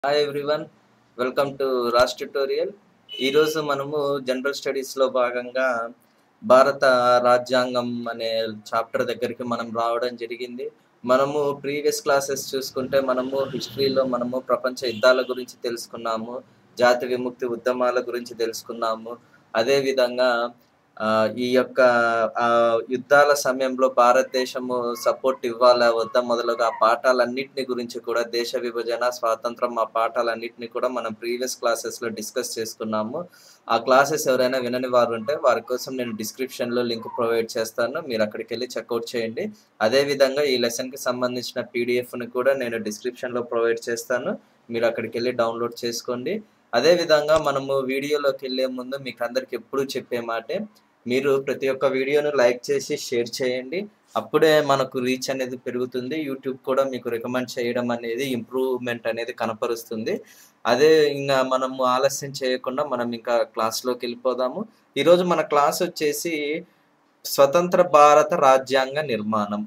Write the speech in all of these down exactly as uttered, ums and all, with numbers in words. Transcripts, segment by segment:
Hi everyone, welcome to Raj tutorial. ఈరోజు మనము general స్టడీస్లో భాగంగా భారత రాజ్యాంగం అనే చాప్టర్ దగ్గరికి మనం రావడం జరిగింది. మనము ప్రీవియస్ క్లాసెస్ చూసుకుంటే మనము హిస్టరీలో మనము ప్రపంచ యుద్ధాల గురించి తెలుసుకున్నాము, జాతి విముక్తి ఉద్యమాల గురించి తెలుసుకున్నాము. అదేవిధంగా ఆ, ఈ యొక్క ఆ, యుద్ధాల సమయంలో భారతదేశము సపోర్ట్ ఇవ్వాలా వద్దా మొదలుగా ఆ పాఠాలన్నింటిని గురించి కూడా, దేశ విభజన, స్వాతంత్రం, ఆ పాఠాలన్నింటినీ కూడా మనం ప్రీవియస్ క్లాసెస్లో డిస్కస్ చేసుకున్నాము. ఆ క్లాసెస్ ఎవరైనా వినని వారు ఉంటే వారి కోసం నేను డిస్క్రిప్షన్లో లింక్ ప్రొవైడ్ చేస్తాను, మీరు అక్కడికి వెళ్ళి చెక్అవుట్ చేయండి. అదేవిధంగా ఈ లెసన్కి సంబంధించిన పీడిఎఫ్ని కూడా నేను డిస్క్రిప్షన్లో ప్రొవైడ్ చేస్తాను, మీరు అక్కడికి వెళ్ళి డౌన్లోడ్ చేసుకోండి. అదేవిధంగా మనము వీడియోలోకి వెళ్ళే ముందు మీకు అందరికి ఎప్పుడూ చెప్పే మాటే, మీరు ప్రతి ఒక్క వీడియోను లైక్ చేసి షేర్ చేయండి. అప్పుడే మనకు రీచ్ అనేది పెరుగుతుంది, యూట్యూబ్ కూడా మీకు రికమెండ్ చేయడం అనేది ఇంప్రూవ్మెంట్ అనేది కనపరుస్తుంది. అదే ఇంకా మనము ఆలస్యం చేయకుండా మనం ఇంకా క్లాస్లోకి వెళ్ళిపోదాము. ఈరోజు మన క్లాస్ వచ్చేసి స్వతంత్ర భారత రాజ్యాంగ నిర్మాణం.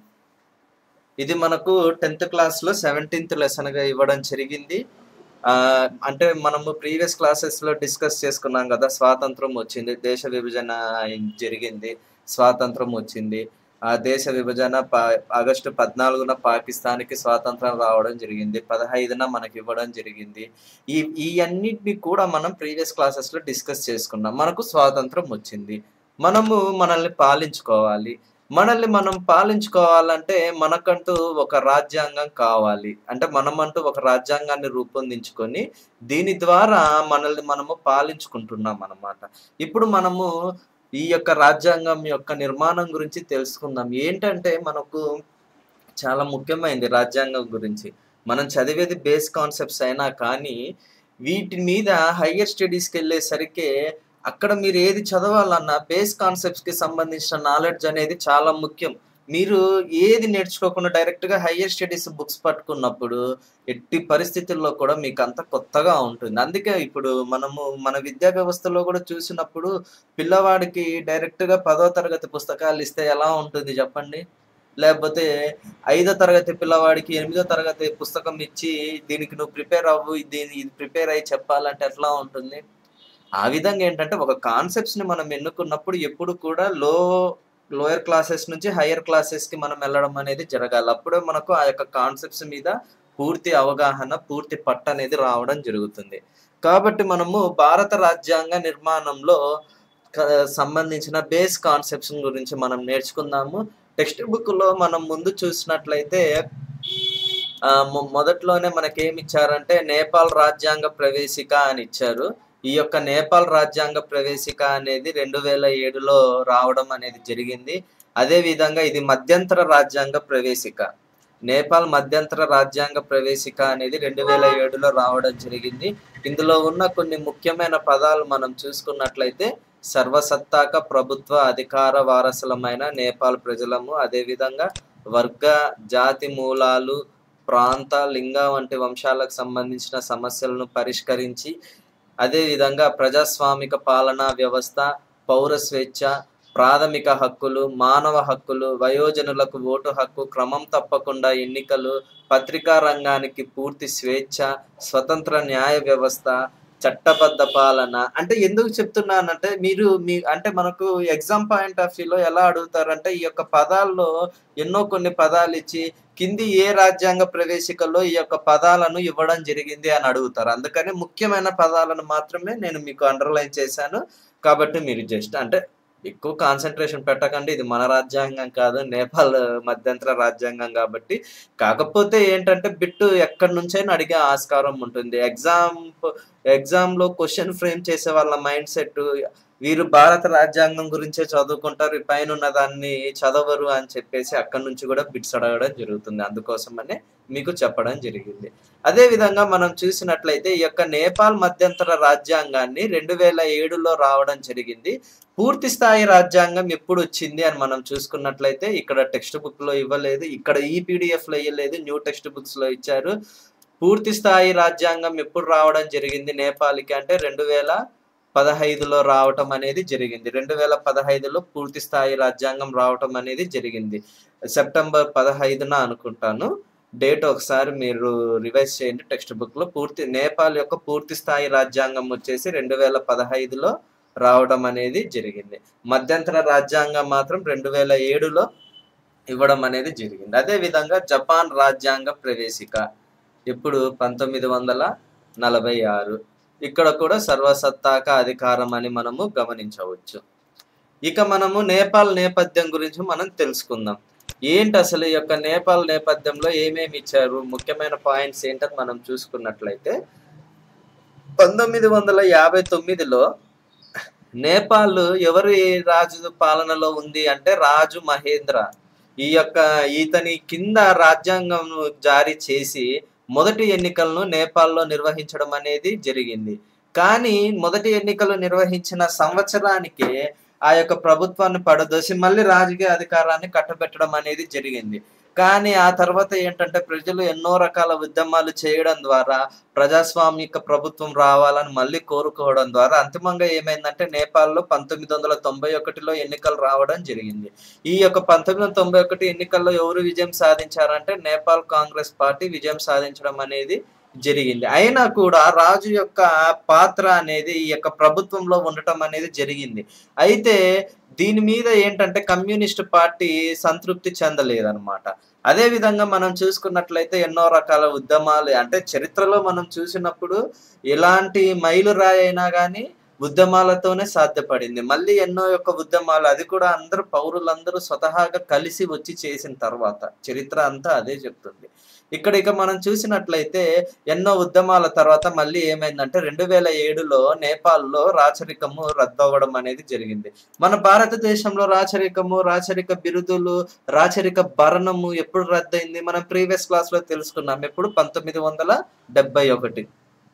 ఇది మనకు టెన్త్ క్లాస్లో సెవెంటీన్త్ లెసన్గా ఇవ్వడం జరిగింది. అంటే మనము ప్రీవియస్ క్లాసెస్లో డిస్కస్ చేసుకున్నాం కదా, స్వాతంత్రం వచ్చింది, దేశ విభజన జరిగింది, స్వాతంత్రం వచ్చింది. ఆ దేశ విభజన పా ఆగస్టు పద్నాలుగున పాకిస్తాన్కి స్వాతంత్రం రావడం జరిగింది, పదహైదున మనకి ఇవ్వడం జరిగింది. ఈ ఈ అన్నిటిని కూడా మనం ప్రీవియస్ క్లాసెస్లో డిస్కస్ చేసుకున్నాం. మనకు స్వాతంత్రం వచ్చింది, మనము మనల్ని పాలించుకోవాలి. మనల్ని మనం పాలించుకోవాలంటే మనకంటూ ఒక రాజ్యాంగం కావాలి. అంటే మనమంటూ ఒక రాజ్యాంగాన్ని రూపొందించుకొని దీని ద్వారా మనల్ని మనము పాలించుకుంటున్నాం అన్నమాట. ఇప్పుడు మనము ఈ యొక్క రాజ్యాంగం యొక్క నిర్మాణం గురించి తెలుసుకుందాం. ఏంటంటే మనకు చాలా ముఖ్యమైనది రాజ్యాంగం గురించి. మనం చదివేది బేస్ కాన్సెప్ట్స్ అయినా కానీ వీటి మీద హయ్యర్ స్టడీస్కి వెళ్ళేసరికి అక్కడ మీరు ఏది చదవాలన్నా బేస్ కాన్సెప్ట్స్కి సంబంధించిన నాలెడ్జ్ అనేది చాలా ముఖ్యం. మీరు ఏది నేర్చుకోకుండా డైరెక్ట్గా హయ్యర్ స్టడీస్ బుక్స్ పట్టుకున్నప్పుడు ఎట్టి పరిస్థితుల్లో కూడా మీకు అంత కొత్తగా ఉంటుంది. అందుకే ఇప్పుడు మనము మన విద్యా వ్యవస్థలో కూడా చూసినప్పుడు పిల్లవాడికి డైరెక్ట్గా పదో తరగతి పుస్తకాలు ఇస్తే ఎలా ఉంటుంది చెప్పండి? లేకపోతే ఐదో తరగతి పిల్లవాడికి ఎనిమిదో తరగతి పుస్తకం ఇచ్చి దీనికి నువ్వు ప్రిపేర్ అవ్వు, దీని ఇది ప్రిపేర్ అయ్యి చెప్పాలంటే ఎట్లా ఉంటుంది? ఆ విధంగా ఏంటంటే ఒక కాన్సెప్ట్స్ని మనం ఎన్నుకున్నప్పుడు ఎప్పుడు కూడా లో లోయర్ క్లాసెస్ నుంచి హయ్యర్ క్లాసెస్కి మనం వెళ్ళడం అనేది జరగాలి. అప్పుడే మనకు ఆ యొక్క కాన్సెప్ట్స్ మీద పూర్తి అవగాహన, పూర్తి పట్టు అనేది రావడం జరుగుతుంది. కాబట్టి మనము భారత రాజ్యాంగ నిర్మాణంలో సంబంధించిన బేస్ కాన్సెప్ట్స్ గురించి మనం నేర్చుకుందాము. టెక్స్ట్ బుక్లో మనం ముందు చూసినట్లయితే మొదట్లోనే మనకేమి ఇచ్చారంటే నేపాల్ రాజ్యాంగ ప్రవేశిక అని ఇచ్చారు. ఈ యొక్క నేపాల్ రాజ్యాంగ ప్రవేశిక అనేది రెండు వేల ఏడులో రావడం అనేది జరిగింది. అదేవిధంగా ఇది మధ్యంతర రాజ్యాంగ ప్రవేశిక, నేపాల్ మధ్యంతర రాజ్యాంగ ప్రవేశిక అనేది రెండు వేల ఏడులో రావడం జరిగింది. ఇందులో ఉన్న కొన్ని ముఖ్యమైన పదాలు మనం చూసుకున్నట్లయితే సర్వసత్తాక ప్రభుత్వ అధికార వారసులమైన నేపాల్ ప్రజలము, అదేవిధంగా వర్గ జాతి మూలాలు, ప్రాంత లింగ వంటి వంశాలకు సంబంధించిన సమస్యలను పరిష్కరించి, అదేవిధంగా ప్రజాస్వామిక పాలనా వ్యవస్థ, పౌర స్వేచ్ఛ, ప్రాథమిక హక్కులు, మానవ హక్కులు, వయోజనులకు ఓటు హక్కు, క్రమం తప్పకుండా ఎన్నికలు, పత్రికా రంగానికి పూర్తి స్వేచ్ఛ, స్వతంత్ర న్యాయ వ్యవస్థ, చట్టబద్ధ పాలన. అంటే ఎందుకు చెప్తున్నానంటే మీరు మీ అంటే మనకు ఎగ్జామ్ పాయింట్ ఆఫ్ వ్యూలో ఎలా అడుగుతారంటే ఈ యొక్క పదాల్లో ఎన్నో కొన్ని పదాలు ఇచ్చి కింది ఏ రాజ్యాంగ ప్రవేశికలో ఈ యొక్క పదాలను ఇవ్వడం జరిగింది అని అడుగుతారు. అందుకని ముఖ్యమైన పదాలను మాత్రమే నేను మీకు అండర్లైన్ చేశాను. కాబట్టి మీరు జస్ట్ అంటే ఎక్కువ కాన్సన్ట్రేషన్ పెట్టకండి, ఇది మన రాజ్యాంగం కాదు, నేపాల్ మధ్యంతర రాజ్యాంగం కాబట్టి. కాకపోతే ఏంటంటే బిట్టు ఎక్కడి నుంచైనా అడిగే ఆస్కారం ఉంటుంది. ఎగ్జామ్ ఎగ్జామ్లో క్వశ్చన్ ఫ్రేమ్ చేసే వాళ్ళ మైండ్ సెట్ వీరు భారత రాజ్యాంగం గురించే చదువుకుంటారు, పైన ఉన్న దాన్ని చదవరు అని చెప్పేసి అక్కడి నుంచి కూడా బిట్స్ అడగడం జరుగుతుంది. అందుకోసమనే మీకు చెప్పడం జరిగింది. అదేవిధంగా మనం చూసినట్లయితే ఈ యొక్క నేపాల్ మధ్యంతర రాజ్యాంగాన్ని రెండు వేల ఏడులో రావడం జరిగింది. పూర్తి స్థాయి రాజ్యాంగం ఎప్పుడు వచ్చింది అని మనం చూసుకున్నట్లయితే ఇక్కడ టెక్స్ట్ బుక్లో ఇవ్వలేదు, ఇక్కడ ఈ పీడిఎఫ్లో ఇవ్వలేదు, న్యూ టెక్స్ట్ బుక్స్లో ఇచ్చారు. పూర్తి స్థాయి రాజ్యాంగం ఎప్పుడు రావడం జరిగింది నేపాల్కి అంటే రెండు వేల పదహైదులో రావటం అనేది జరిగింది. రెండు వేల పదహైదులో పూర్తి స్థాయి రాజ్యాంగం రావటం అనేది జరిగింది, సెప్టెంబర్ పదహైదున అనుకుంటాను. డేట్ ఒకసారి మీరు రివైజ్ చేయండి టెక్స్ట్ బుక్లో. పూర్తి నేపాల్ యొక్క పూర్తి స్థాయి రాజ్యాంగం వచ్చేసి రెండు వేల పదహైదులో రావడం అనేది జరిగింది. మధ్యంతర రాజ్యాంగం మాత్రం రెండు వేల ఏడులో ఇవ్వడం అనేది జరిగింది. అదేవిధంగా జపాన్ రాజ్యాంగ ప్రవేశిక ఇప్పుడు పంతొమ్మిది వందల నలభై ఆరు ఇక్కడ కూడా సర్వసత్తాక అధికారం అని మనము గమనించవచ్చు. ఇక మనము నేపాల్ నేపథ్యం గురించి మనం తెలుసుకుందాం. ఏంటి అసలు ఈ యొక్క నేపాల్ నేపథ్యంలో ఏమేమి ఇచ్చారు, ముఖ్యమైన పాయింట్స్ ఏంటని మనం చూసుకున్నట్లయితే పంతొమ్మిది వందల యాభై తొమ్మిదిలో నేపాల్ ఎవరి రాజు పాలనలో ఉంది అంటే రాజు మహేంద్ర. ఈ యొక్క ఇతని కింద రాజ్యాంగం జారీ చేసి మొదటి ఎన్నికలను నేపాల్లో నిర్వహించడం అనేది జరిగింది. కానీ మొదటి ఎన్నికలు నిర్వహించిన సంవత్సరానికే ఆ యొక్క ప్రభుత్వాన్ని పడదోసి మళ్ళీ రాజకీయ అధికారాన్ని కట్టబెట్టడం అనేది జరిగింది. కానీ ఆ తర్వాత ఏంటంటే ప్రజలు ఎన్నో రకాల ఉద్యమాలు చేయడం ద్వారా ప్రజాస్వామిక ప్రభుత్వం రావాలని మళ్ళీ కోరుకోవడం ద్వారా అంతిమంగా ఏమైందంటే నేపాల్లో పంతొమ్మిది వందల తొంభై ఒకటిలో ఎన్నికలు రావడం జరిగింది. ఈ యొక్క పంతొమ్మిది వందల తొంభై ఒకటి ఎన్నికల్లో ఎవరు విజయం సాధించారంటే నేపాల్ కాంగ్రెస్ పార్టీ విజయం సాధించడం అనేది జరిగింది. అయినా కూడా రాజు యొక్క పాత్ర అనేది ఈ యొక్క ప్రభుత్వంలో ఉండటం అనేది జరిగింది. అయితే దీని మీద ఏంటంటే కమ్యూనిస్ట్ పార్టీ సంతృప్తి చెందలేదన్నమాట. అదే విధంగా మనం చూసుకున్నట్లయితే ఎన్నో రకాల ఉద్యమాలు అంటే చరిత్రలో మనం చూసినప్పుడు ఎలాంటి మైలురాయి అయినా కానీ ఉద్యమాలతోనే సాధ్యపడింది. మళ్ళీ ఎన్నో యొక్క ఉద్యమాలు, అది కూడా అందరూ పౌరులందరూ స్వతహాగా కలిసి వచ్చి చేసిన తర్వాత చరిత్ర అంతా అదే చెప్తుంది. ఇక్కడ ఇక మనం చూసినట్లయితే ఎన్నో ఉద్యమాల తర్వాత మళ్ళీ ఏమైందంటే రెండు వేల ఏడులో నేపాల్లో రాచరికము రద్దవడం అనేది జరిగింది. మన భారతదేశంలో రాచరికము, రాచరిక బిరుదులు, రాచరిక భరణము ఎప్పుడు రద్దయింది మనం ప్రీవియస్ క్లాస్ లో తెలుసుకున్నాం. ఎప్పుడు పంతొమ్మిది వందల డెబ్బై ఒకటి.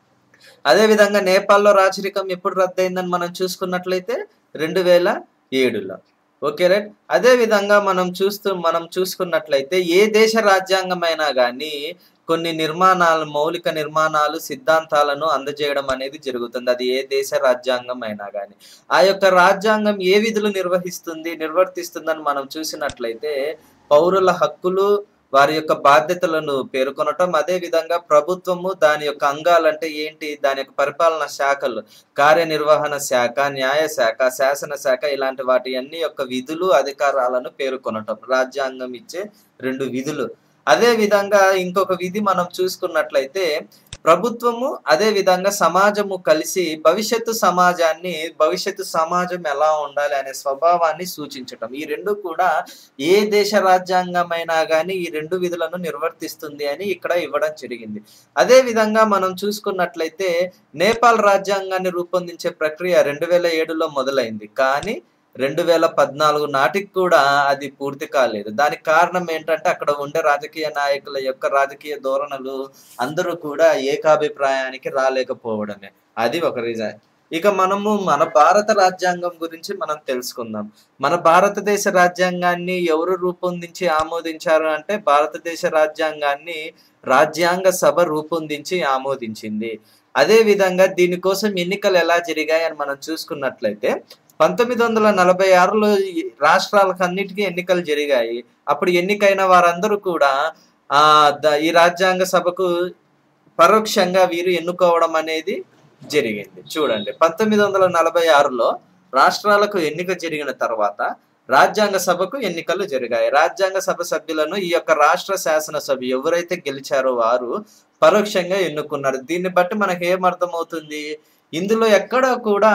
అదే విధంగా నేపాల్లో రాచరికం ఎప్పుడు రద్దయిందని మనం చూసుకున్నట్లయితే రెండు వేల ఏడులో. Okay right. అదే విధంగా మనం చూస్తూ మనం చూసుకున్నట్లయితే ఏ దేశ రాజ్యాంగమైనా కానీ కొన్ని నిర్మాణాలు, మౌలిక నిర్మాణాలు, సిద్ధాంతాలను అందజేయడం అనేది జరుగుతుంది. అది ఏ దేశ రాజ్యాంగం అయినా కానీ ఆ యొక్క రాజ్యాంగం ఏ విధులు నిర్వహిస్తుంది నిర్వర్తిస్తుందని మనం చూసినట్లయితే పౌరుల హక్కులు, వారి యొక్క బాధ్యతలను పేర్కొనటం, అదే విధంగా ప్రభుత్వము దాని యొక్క అంగాలంటే ఏంటి, దాని యొక్క పరిపాలన శాఖలు, కార్యనిర్వహణ శాఖ, న్యాయ శాఖ, శాసన శాఖ, ఇలాంటి వాటి అన్ని యొక్క విధులు, అధికారాలను పేర్కొనటం రాజ్యాంగం ఇచ్చే రెండు విధులు. అదే విధంగా ఇంకొక విధి మనం చూసుకున్నట్లయితే ప్రభుత్వము అదే విధంగా సమాజము కలిసి భవిష్యత్తు సమాజాన్ని, భవిష్యత్తు సమాజం ఎలా ఉండాలి అనే స్వభావాన్ని సూచించటం. ఈ రెండు కూడా ఏ దేశ రాజ్యాంగమైనా కానీ ఈ రెండు విధులను నిర్వర్తిస్తుంది అని ఇక్కడ ఇవ్వడం జరిగింది. అదే విధంగా మనం చూసుకున్నట్లయితే నేపాల్ రాజ్యాంగాన్ని రూపొందించే ప్రక్రియ రెండు వేల ఏడులో మొదలైంది. కానీ రెండు వేల పద్నాలుగు నాటికి కూడా అది పూర్తి కాలేదు. దానికి కారణం ఏంటంటే అక్కడ ఉండే రాజకీయ నాయకుల యొక్క రాజకీయ ధోరణులు అందరూ కూడా ఏకాభిప్రాయానికి రాలేకపోవడమే, అది ఒక రీజన్. ఇక మనము మన భారత రాజ్యాంగం గురించి మనం తెలుసుకుందాం. మన భారతదేశ రాజ్యాంగాన్ని ఎవరు రూపొందించి ఆమోదించారు అంటే భారతదేశ రాజ్యాంగాన్ని రాజ్యాంగ సభ రూపొందించి ఆమోదించింది. అదే విధంగా దీనికోసం ఎన్నికలు ఎలా జరిగాయి అని మనం చూసుకున్నట్లయితే పంతొమ్మిది వందల నలభై ఆరులో రాష్ట్రాలకు అన్నిటికీ ఎన్నికలు జరిగాయి. అప్పుడు ఎన్నికైన వారందరూ కూడా ఆ ఈ రాజ్యాంగ సభకు పరోక్షంగా వీరు ఎన్నుకోవడం అనేది జరిగింది. చూడండి, పంతొమ్మిది వందల నలభై ఆరులో రాష్ట్రాలకు ఎన్నిక జరిగిన తర్వాత రాజ్యాంగ సభకు ఎన్నికలు జరిగాయి. రాజ్యాంగ సభ సభ్యులను ఈ యొక్క రాష్ట్ర శాసనసభ ఎవరైతే గెలిచారో వారు పరోక్షంగా ఎన్నుకున్నారు. దీన్ని బట్టి మనకు ఏమర్థమవుతుంది, ఇందులో ఎక్కడ కూడా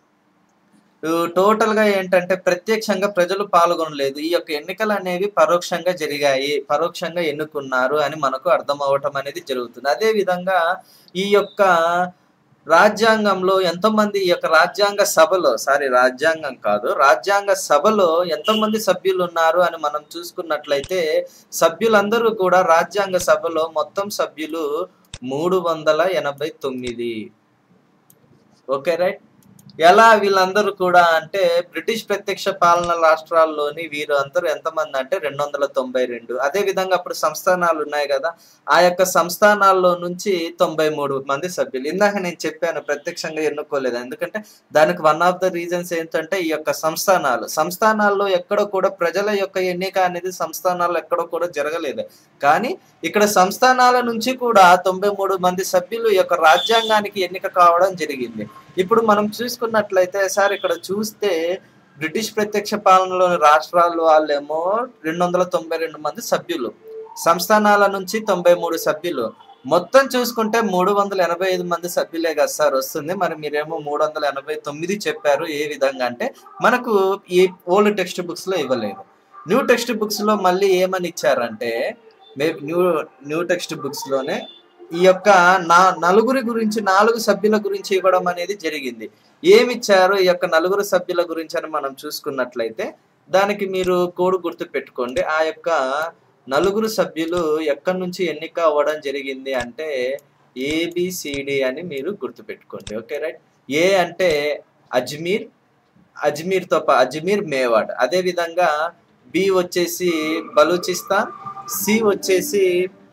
టోటల్ గా ఏంటంటే ప్రత్యక్షంగా ప్రజలు పాల్గొనలేదు. ఈ యొక్క ఎన్నికలు అనేవి పరోక్షంగా జరిగాయి, పరోక్షంగా ఎన్నుకున్నారు అని మనకు అర్థం అవటం అనేది జరుగుతుంది. అదే విధంగా ఈ యొక్క రాజ్యాంగంలో ఎంతమంది ఈ యొక్క రాజ్యాంగ సభలో సారీ రాజ్యాంగం కాదు రాజ్యాంగ సభలో ఎంతమంది సభ్యులు ఉన్నారు అని మనం చూసుకున్నట్లయితే సభ్యులందరూ కూడా రాజ్యాంగ సభలో మొత్తం సభ్యులు మూడు వందల ఎనభై తొమ్మిది. Okay right. ఎలా వీళ్ళందరూ కూడా అంటే బ్రిటిష్ ప్రత్యక్ష పాలన రాష్ట్రాల్లోని వీరు అందరూ ఎంతమంది అంటే రెండు వందల తొంభై రెండు. అదే విధంగా అప్పుడు సంస్థానాలు ఉన్నాయి కదా, ఆ యొక్క సంస్థానాల్లో నుంచి తొంభై మూడు మంది సభ్యులు. ఇందాక నేను చెప్పాను ప్రత్యక్షంగా ఎన్నుకోలేదు, ఎందుకంటే దానికి వన్ ఆఫ్ ద రీజన్స్ ఏంటంటే ఈ యొక్క సంస్థానాలు సంస్థానాల్లో ఎక్కడో కూడా ప్రజల యొక్క ఎన్నిక అనేది సంస్థానాల్లో ఎక్కడో కూడా జరగలేదు. కానీ ఇక్కడ సంస్థానాల నుంచి కూడా తొంభై మూడు మంది సభ్యులు ఈ యొక్క రాజ్యాంగానికి ఎన్నిక కావడం జరిగింది. ఇప్పుడు మనం చూసుకున్నట్లయితే సార్ ఇక్కడ చూస్తే బ్రిటిష్ ప్రత్యక్ష పాలనలోని రాష్ట్రాల్లో వాళ్ళేమో రెండు వందల తొంభై రెండు మంది సభ్యులు, సంస్థానాల నుంచి తొంభై మూడు సభ్యులు, మొత్తం చూసుకుంటే మూడు వందల ఎనభై ఐదు మంది సభ్యులే కదా సార్ వస్తుంది. మరి మీరేమో మూడు వందల ఎనభై తొమ్మిది చెప్పారు. ఏ విధంగా అంటే మనకు ఈ ఓల్డ్ టెక్స్ట్ బుక్స్ లో ఇవ్వలేదు. న్యూ టెక్స్ట్ బుక్స్ లో మళ్ళీ ఏమని ఇచ్చారంటే న్యూ న్యూ టెక్స్ట్ బుక్స్ లోనే ఈ యొక్క నా నలుగురి గురించి నాలుగు సభ్యుల గురించి ఇవ్వడం అనేది జరిగింది. ఏమిచ్చారు ఈ యొక్క నలుగురు సభ్యుల గురించి అని మనం చూసుకున్నట్లయితే దానికి మీరు కోడ్ గుర్తు పెట్టుకోండి. ఆ యొక్క నలుగురు సభ్యులు ఎక్కడి నుంచి ఎన్నిక అవ్వడం జరిగింది అంటే ఏబిసిడి అని మీరు గుర్తు పెట్టుకోండి. Okay right. ఏ అంటే అజ్మీర్, అజ్మీర్తో పా అజ్మీర్ మేవాడ్. అదే విధంగా బి వచ్చేసి బలూచిస్తాన్, సి వచ్చేసి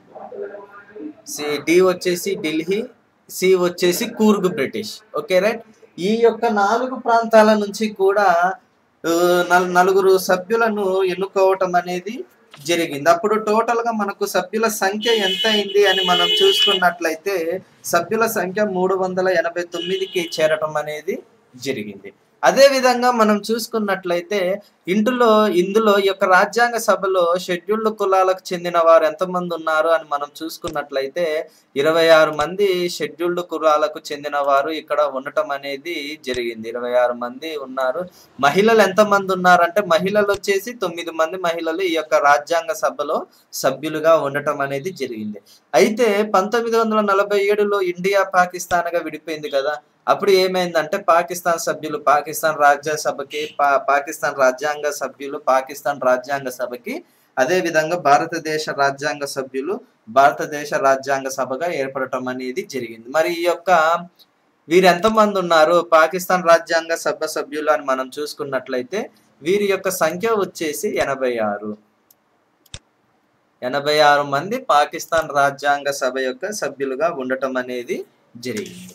సి డి వచ్చేసి ఢిల్లీ, సి వచ్చేసి కూర్గ్ బ్రిటిష్. Okay right. ఈ యొక్క నాలుగు ప్రాంతాల నుంచి కూడా నలుగురు సభ్యులను ఎన్నుకోవటం అనేది జరిగింది. అప్పుడు టోటల్ గా మనకు సభ్యుల సంఖ్య ఎంత అయింది అని మనం చూసుకున్నట్లయితే సభ్యుల సంఖ్య మూడు వందల ఎనభై తొమ్మిదికి చేరటం అనేది జరిగింది. అదే విధంగా మనం చూసుకున్నట్లయితే ఇందులో ఇందులో ఈ యొక్క రాజ్యాంగ సభలో షెడ్యూల్డ్ కులాలకు చెందిన వారు ఎంతమంది ఉన్నారు అని మనం చూసుకున్నట్లయితే ఇరవై ఆరు మంది షెడ్యూల్డ్ కులాలకు చెందిన వారు ఇక్కడ ఉండటం అనేది జరిగింది. ఇరవై ఆరు మంది ఉన్నారు. మహిళలు ఎంతమంది ఉన్నారంటే మహిళలు వచ్చేసి తొమ్మిది మంది మహిళలు ఈ యొక్క రాజ్యాంగ సభలో సభ్యులుగా ఉండటం అనేది జరిగింది. అయితే పంతొమ్మిది వందల నలభై ఏడులో ఇండియా పాకిస్తాన్ గా విడిపోయింది కదా, అప్పుడు ఏమైందంటే పాకిస్తాన్ సభ్యులు పాకిస్తాన్ రాజ్యసభకి పా పాకిస్తాన్ రాజ్యాంగ సభ్యులు పాకిస్తాన్ రాజ్యాంగ సభకి అదే విధంగా భారతదేశ రాజ్యాంగ సభ్యులు భారతదేశ రాజ్యాంగ సభగా ఏర్పడటం అనేది జరిగింది. మరి ఈ యొక్క వీరు ఎంతమంది ఉన్నారు పాకిస్తాన్ రాజ్యాంగ సభ సభ్యులు అని మనం చూసుకున్నట్లయితే వీరి యొక్క సంఖ్య వచ్చేసి ఎనభై ఆరు ఎనభై ఆరు మంది పాకిస్తాన్ రాజ్యాంగ సభ యొక్క సభ్యులుగా ఉండటం అనేది జరిగింది.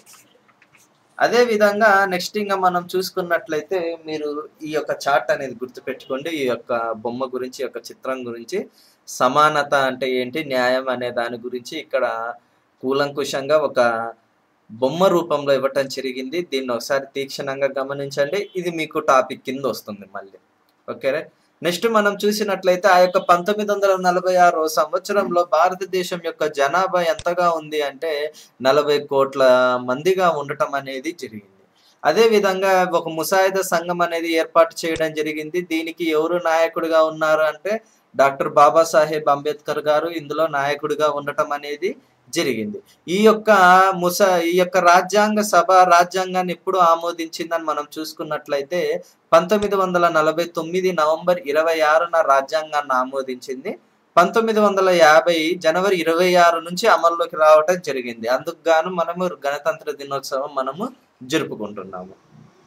అదే విధంగా నెక్స్ట్ ఇంకా మనం చూసుకున్నట్లయితే మీరు ఈ యొక్క చార్ట్ అనేది గుర్తుపెట్టుకోండి. ఈ యొక్క బొమ్మ గురించి, ఈ యొక్క చిత్రం గురించి, సమానత అంటే ఏంటి, న్యాయం అనే దాని గురించి ఇక్కడ కూలంకుషంగా ఒక బొమ్మ రూపంలో ఇవ్వటం జరిగింది. దీన్ని ఒకసారి తీక్షణంగా గమనించండి. ఇది మీకు టాపిక్ కింద వస్తుంది మళ్ళీ. ఓకే. నెక్స్ట్ మనం చూసినట్లయితే ఆ యొక్క పంతొమ్మిది వందల నలభై ఆరో సంవత్సరంలో భారతదేశం యొక్క జనాభా ఎంతగా ఉంది అంటే నలభై కోట్ల మందిగా ఉండటం అనేది జరిగింది. అదే విధంగా ఒక ముసాయిదా సంఘం అనేది ఏర్పాటు చేయడం జరిగింది. దీనికి ఎవరు నాయకుడిగా ఉన్నారు అంటే డాక్టర్ బాబాసాహెబ్ అంబేద్కర్ గారు ఇందులో నాయకుడిగా ఉండటం అనేది జరిగింది. ఈ యొక్క ముసా ఈ యొక్క రాజ్యాంగ సభ రాజ్యాంగాన్ని ఎప్పుడు ఆమోదించిందని మనం చూసుకున్నట్లయితే పంతొమ్మిది వందల నలభై తొమ్మిది నవంబర్ ఇరవై ఆరున రాజ్యాంగాన్ని ఆమోదించింది. పంతొమ్మిది వందల యాభై జనవరి ఇరవై ఆరు నుంచి అమల్లోకి రావటం జరిగింది. అందుకు గాను మనము గణతంత్ర దినోత్సవం మనము జరుపుకుంటున్నాము.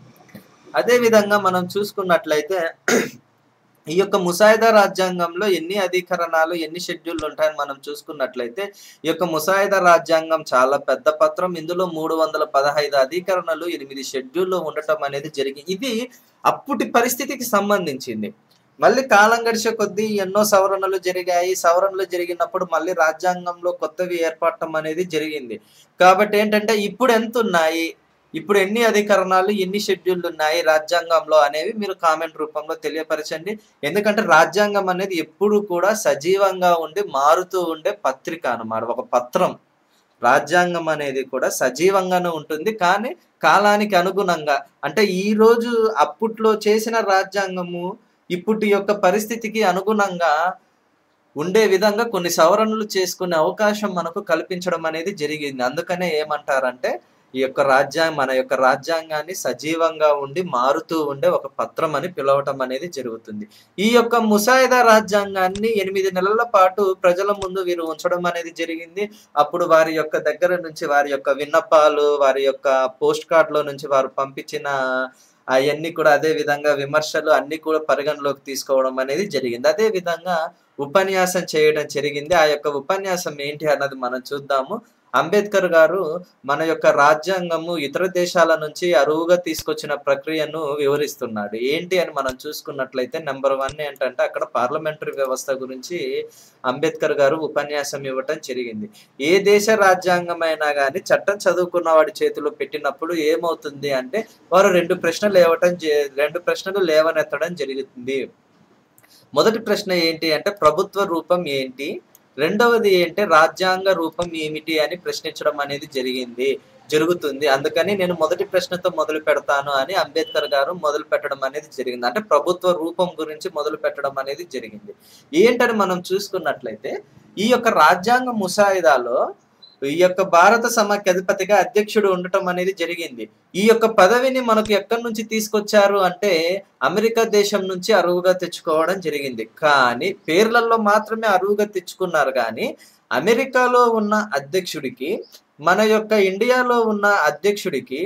అదే విధంగా మనం చూసుకున్నట్లయితే ఈ యొక్క ముసాయిదా రాజ్యాంగంలో ఎన్ని అధికరణాలు ఎన్ని షెడ్యూళ్ళు ఉంటాయని మనం చూసుకున్నట్లయితే ఈ యొక్క ముసాయిదా రాజ్యాంగం చాలా పెద్ద పత్రం. ఇందులో మూడు వందల పదహైదు అధికరణలు ఎనిమిది షెడ్యూళ్ళు ఉండటం అనేది జరిగింది. ఇది అప్పటి పరిస్థితికి సంబంధించింది. మళ్ళీ కాలం గడిచే కొద్దీ ఎన్నో సవరణలు జరిగాయి. సవరణలు జరిగినప్పుడు మళ్ళీ రాజ్యాంగంలో కొత్తవి ఏర్పడటం అనేది జరిగింది. కాబట్టి ఏంటంటే ఇప్పుడు ఎంత ఉన్నాయి, ఇప్పుడు ఎన్ని అధికరణాలు ఎన్ని షెడ్యూళ్ళు ఉన్నాయి రాజ్యాంగంలో అనేవి మీరు కామెంట్ రూపంలో తెలియపరచండి. ఎందుకంటే రాజ్యాంగం అనేది ఎప్పుడు కూడా సజీవంగా ఉండి మారుతూ ఉండే పత్రిక అన్నమాట, ఒక పత్రం. రాజ్యాంగం అనేది కూడా సజీవంగానే ఉంటుంది, కానీ కాలానికి అనుగుణంగా అంటే ఈ రోజు అప్పట్లో చేసిన రాజ్యాంగము ఇప్పటి యొక్క పరిస్థితికి అనుగుణంగా ఉండే విధంగా కొన్ని సవరణలు చేసుకునే అవకాశం మనకు కల్పించడం అనేది జరిగింది. అందుకనే ఏమంటారంటే ఈ యొక్క రాజ్యాంగ మన యొక్క రాజ్యాంగాన్ని సజీవంగా ఉండి మారుతూ ఉండే ఒక పత్రం అని పిలవటం అనేది జరుగుతుంది. ఈ యొక్క ముసాయిదా రాజ్యాంగాన్ని ఎనిమిది నెలల పాటు ప్రజల ముందు వీరు ఉంచడం అనేది జరిగింది. అప్పుడు వారి యొక్క దగ్గర నుంచి వారి యొక్క విన్నపాలు, వారి యొక్క పోస్ట్ కార్డులో నుంచి వారు పంపించిన అవన్నీ కూడా అదే విధంగా విమర్శలు అన్ని కూడా పరిగణలోకి తీసుకోవడం అనేది జరిగింది. అదే విధంగా ఉపన్యాసం చేయడం జరిగింది. ఆ యొక్క ఉపన్యాసం ఏంటి అన్నది మనం చూద్దాము. అంబేద్కర్ గారు మన యొక్క రాజ్యాంగము ఇతర దేశాల నుంచి అరువుగా తీసుకొచ్చిన ప్రక్రియను వివరిస్తున్నాడు. ఏంటి అని మనం చూసుకున్నట్లయితే నెంబర్ వన్ ఏంటంటే అక్కడ పార్లమెంటరీ వ్యవస్థ గురించి అంబేద్కర్ గారు ఉపన్యాసం ఇవ్వటం జరిగింది. ఏ దేశ రాజ్యాంగం అయినా కానీ చట్టం చదువుకున్న వాడి చేతిలో పెట్టినప్పుడు ఏమవుతుంది అంటే వారు రెండు ప్రశ్నలు ఇవ్వటం రెండు ప్రశ్నలు లేవనెత్తడం జరుగుతుంది. మొదటి ప్రశ్న ఏంటి అంటే ప్రభుత్వ రూపం ఏంటి, రెండవది ఏంటి రాజ్యాంగ రూపం ఏమిటి అని ప్రశ్నించడం అనేది జరిగింది జరుగుతుంది. అందుకని నేను మొదటి ప్రశ్నతో మొదలు పెడతాను అని అంబేద్కర్ గారు మొదలు పెట్టడం అనేది జరిగింది. అంటే ప్రభుత్వ రూపం గురించి మొదలు పెట్టడం అనేది జరిగింది. ఏంటని మనం చూసుకున్నట్లయితే ఈ యొక్క రాజ్యాంగ ముసాయిదాలో ఈ యొక్క భారత సమాఖ్య అధిపతిగా అధ్యక్షుడు ఉండటం అనేది జరిగింది. ఈ యొక్క పదవిని మనకు ఎక్కడి నుంచి తీసుకొచ్చారు అంటే అమెరికా దేశం నుంచి అరువుగా తెచ్చుకోవడం జరిగింది. కానీ పేర్లలో మాత్రమే అరువుగా తెచ్చుకున్నారు. కానీ అమెరికాలో ఉన్న అధ్యక్షుడికి మన యొక్క ఇండియాలో ఉన్న అధ్యక్షుడికి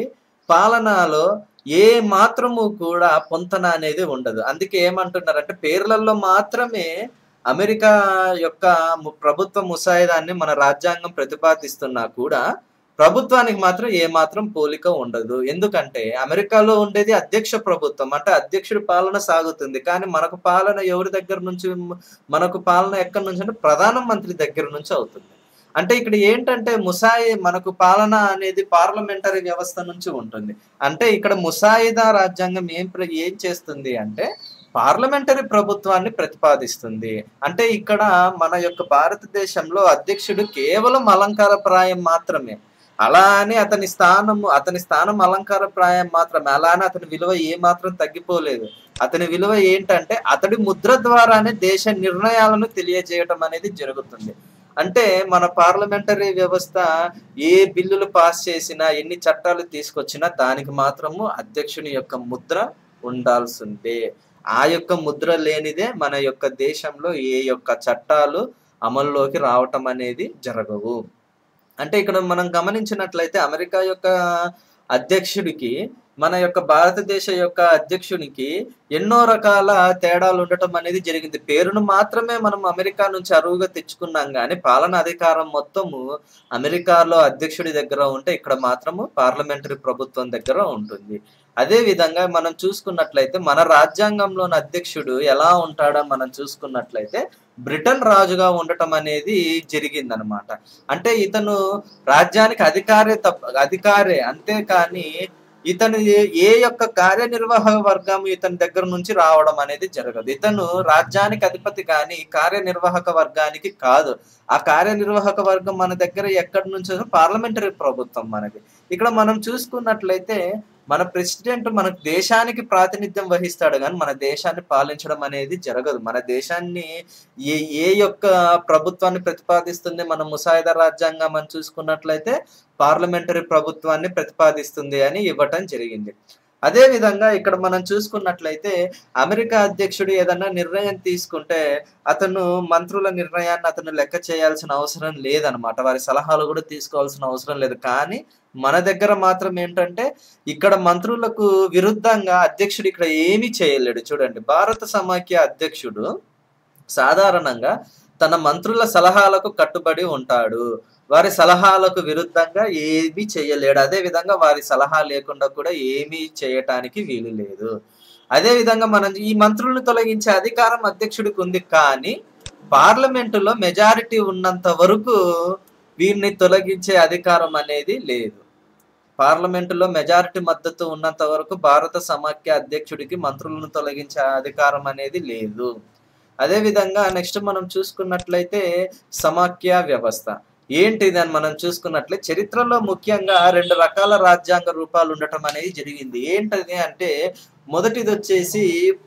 పాలనలో ఏ మాత్రము కూడా పొంతన అనేది ఉండదు. అందుకే ఏమంటున్నారంటే పేర్లలో మాత్రమే అమెరికా యొక్క ప్రభుత్వ ముసాయిదాన్ని మన రాజ్యాంగం ప్రతిపాదిస్తున్నా కూడా ప్రభుత్వానికి మాత్రం ఏ మాత్రం పోలిక ఉండదు. ఎందుకంటే అమెరికాలో ఉండేది అధ్యక్ష ప్రభుత్వం, అంటే అధ్యక్షుడి పాలన సాగుతుంది. కానీ మనకు పాలన ఎవరి దగ్గర నుంచి, మనకు పాలన ఎక్కడి నుంచి అంటే ప్రధానమంత్రి దగ్గర నుంచి అవుతుంది. అంటే ఇక్కడ ఏంటంటే ముసాయి మనకు పాలన అనేది పార్లమెంటరీ వ్యవస్థ నుంచి ఉంటుంది. అంటే ఇక్కడ ముసాయిదా రాజ్యాంగం ఏం ఏం చేస్తుంది అంటే పార్లమెంటరీ ప్రభుత్వాన్ని ప్రతిపాదిస్తుంది. అంటే ఇక్కడ మన యొక్క భారతదేశంలో అధ్యక్షుడు కేవలం అలంకారప్రాయం మాత్రమే. అలా అని అతని స్థానము అతని స్థానం అలంకారప్రాయం మాత్రమే. అలా అని అతని విలువ ఏ మాత్రం తగ్గిపోలేదు. అతని విలువ ఏంటంటే అతడి ముద్ర ద్వారానే దేశ నిర్ణయాలను తెలియజేయటం అనేది జరుగుతుంది. అంటే మన పార్లమెంటరీ వ్యవస్థ ఏ బిల్లులు పాస్ చేసినా, ఎన్ని చట్టాలు తీసుకొచ్చినా దానికి మాత్రము అధ్యక్షుని యొక్క ముద్ర ఉండాల్సిందే. ఆ యొక్క ముద్ర లేనిదే మన యొక్క దేశంలో ఏ యొక్క చట్టాలు అమల్లోకి రావటం అనేది జరగవు. అంటే ఇక్కడ మనం గమనించినట్లయితే అమెరికా యొక్క అధ్యక్షుడికి మన యొక్క భారతదేశ యొక్క అధ్యక్షునికి ఎన్నో రకాల తేడాలు ఉండటం అనేది జరిగింది. పేరును మాత్రమే మనం అమెరికా నుంచి అరువుగా తెచ్చుకున్నాం, కానీ పాలన అధికారం మొత్తము అమెరికాలో అధ్యక్షుడి దగ్గర ఉంటే ఇక్కడ మాత్రము పార్లమెంటరీ ప్రభుత్వం దగ్గర ఉంటుంది. అదే విధంగా మనం చూసుకున్నట్లయితే మన రాజ్యాంగంలోని అధ్యక్షుడు ఎలా ఉంటాడో మనం చూసుకున్నట్లయితే బ్రిటన్ రాజుగా ఉండటం అనేది జరిగిందనమాట. అంటే ఇతను రాజ్యానికి అధికారే తప్ప అధికారే అంతేకాని ఇతను ఏ యొక్క కార్యనిర్వాహక వర్గం ఇతని దగ్గర నుంచి రావడం అనేది జరగదు. ఇతను రాజ్యానికి అధిపతి కానీ కార్యనిర్వాహక వర్గానికి కాదు. ఆ కార్యనిర్వాహక వర్గం మన దగ్గర ఎక్కడి నుంచి పార్లమెంటరీ ప్రభుత్వం మనది. ఇక్కడ మనం చూసుకున్నట్లయితే మన ప్రెసిడెంట్ మన దేశానికి ప్రాతినిధ్యం వహిస్తాడు, కానీ మన దేశాన్ని పాలించడం అనేది జరగదు. మన దేశాన్ని ఏ ఏ యొక్క ప్రభుత్వాన్ని ప్రతిపాదిస్తుంది మన ముసాయిదా రాజ్యాంగం అని చూసుకున్నట్లయితే పార్లమెంటరీ ప్రభుత్వాన్ని ప్రతిపాదిస్తుంది అని ఇవ్వటం జరిగింది. అదే విధంగా ఇక్కడ మనం చూసుకున్నట్లయితే అమెరికా అధ్యక్షుడు ఏదన్నా నిర్ణయం తీసుకుంటే అతను మంత్రుల నిర్ణయాన్ని అతను లెక్క చేయాల్సిన అవసరం లేదనమాట. వారి సలహాలు కూడా తీసుకోవాల్సిన అవసరం లేదు. కానీ మన దగ్గర మాత్రం ఏంటంటే ఇక్కడ మంత్రులకు విరుద్ధంగా అధ్యక్షుడు ఇక్కడ ఏమీ చేయలేడు. చూడండి, భారత సమాఖ్య అధ్యక్షుడు సాధారణంగా తన మంత్రుల సలహాలకు కట్టుబడి ఉంటాడు. వారి సలహాలకు విరుద్ధంగా ఏమీ చేయలేడు. అదే విధంగా వారి సలహా లేకుండా కూడా ఏమీ చేయటానికి వీలు లేదు. అదే విధంగా మనం ఈ మంత్రులను తొలగించే అధికారం అధ్యక్షుడికి ఉంది, కానీ పార్లమెంటులో మెజారిటీ ఉన్నంత వరకు వీరిని తొలగించే అధికారం అనేది లేదు. పార్లమెంటులో మెజారిటీ మద్దతు ఉన్నంత వరకు భారత సమాఖ్య అధ్యక్షుడికి మంత్రులను తొలగించే అధికారం అనేది లేదు. అదే విధంగా నెక్స్ట్ మనం చూసుకున్నట్లయితే సమాఖ్య వ్యవస్థ ఏంటిది అని మనం చూసుకున్నట్లయితే చరిత్రలో ముఖ్యంగా రెండు రకాల రాజ్యాంగ రూపాలు ఉండటం అనేది జరిగింది. ఏంటది అంటే మొదటిది వచ్చేసి